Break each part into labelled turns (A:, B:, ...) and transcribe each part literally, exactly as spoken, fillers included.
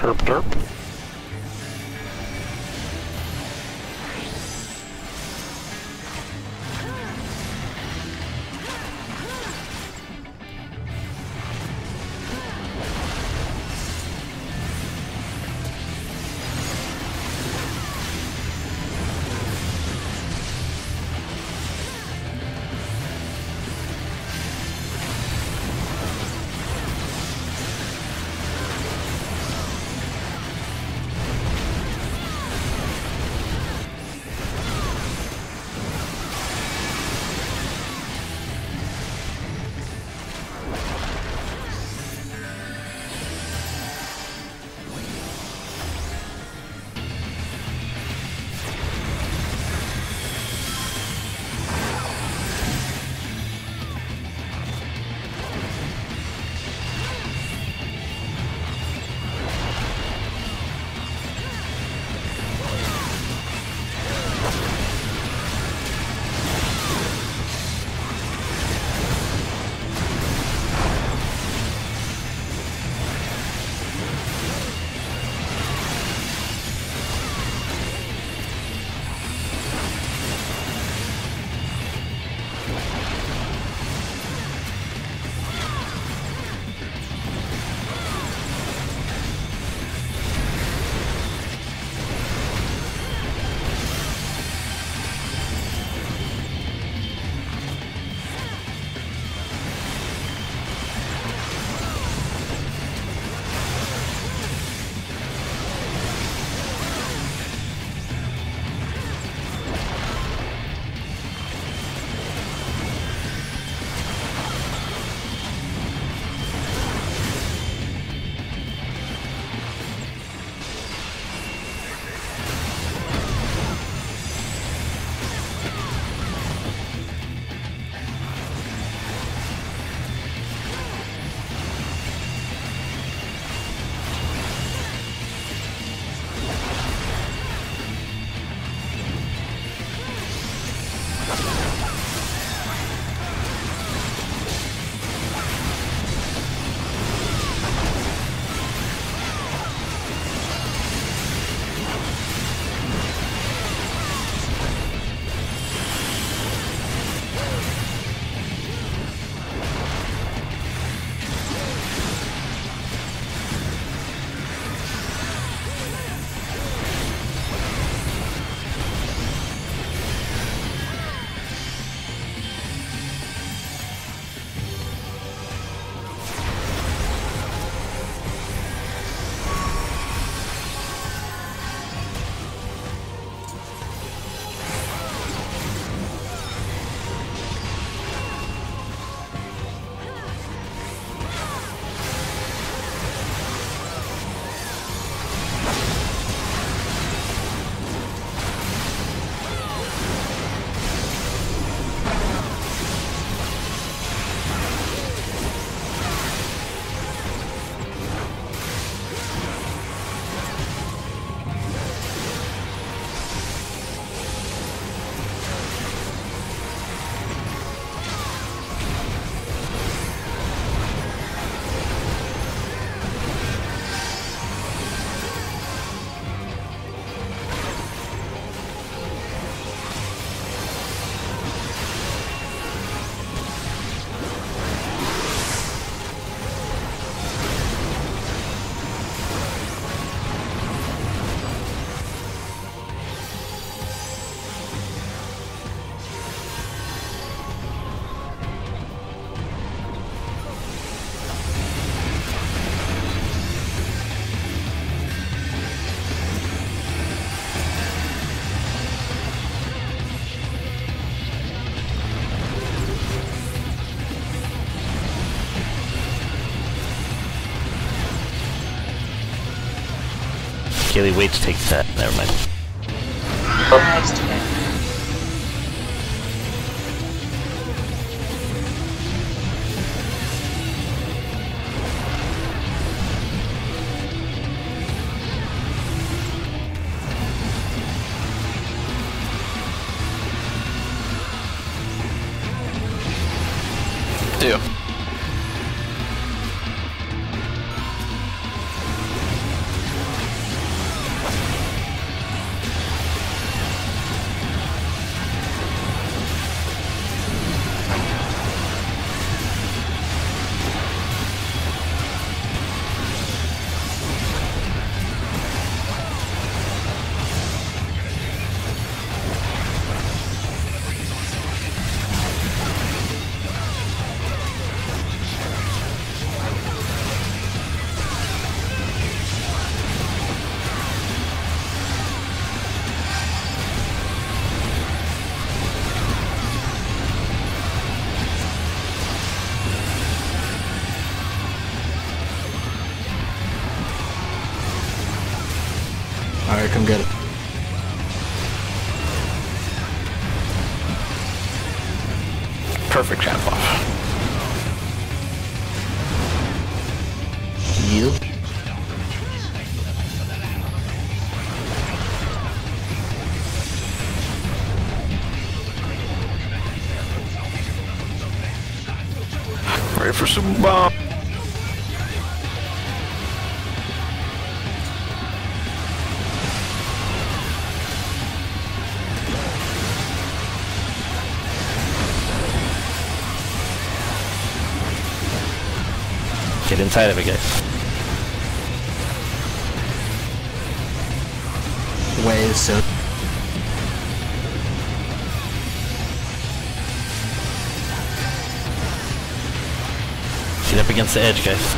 A: Herp derp.
B: Kaylee, wait to take that. Never mind.
C: Nice.
D: Two.
A: Alright, come get it.
B: Perfect trap off.
A: Yield.
B: Ready for some bomb. Get inside of it, guys.
A: Waves, so.
B: Get up against the edge, guys.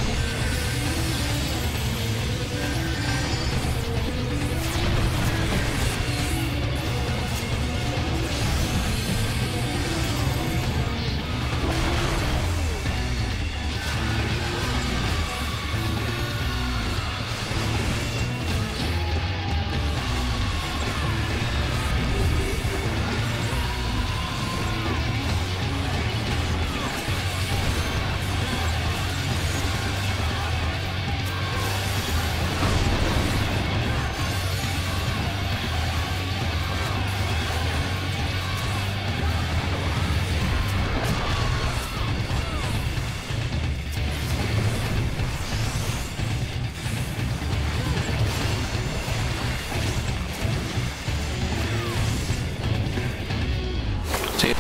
B: See?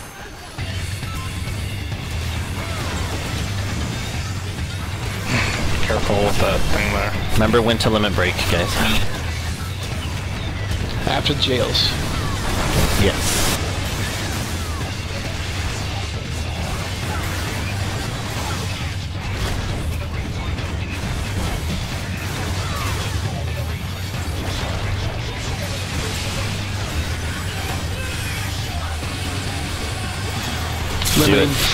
D: Careful with that thing there.
B: Remember when to limit break, guys.
D: After jails.
B: Yes. Do
D: Limiting.
B: it.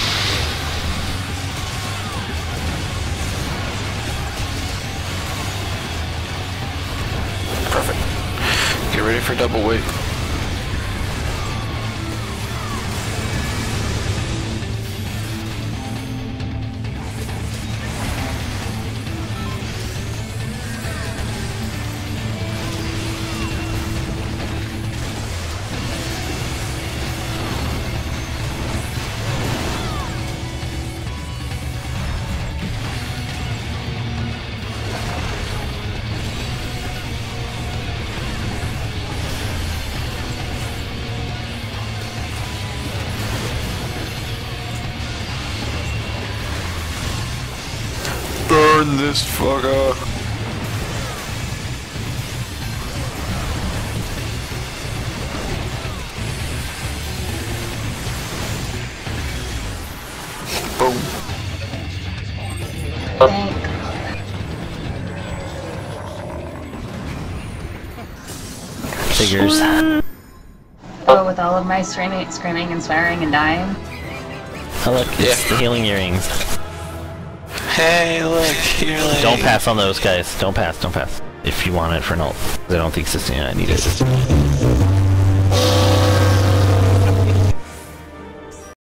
D: Perfect. Get ready for double weight. Burn this fucker. Boom.
C: Thank.
B: Figures.
C: Oh, with all of my screaming, screaming and swearing and dying.
B: Oh look, it's the healing earrings.
D: Hey, look, here, lady.
B: Don't pass on those, guys. Don't pass, don't pass. If you want it for an ult. I don't think Sistina needed it.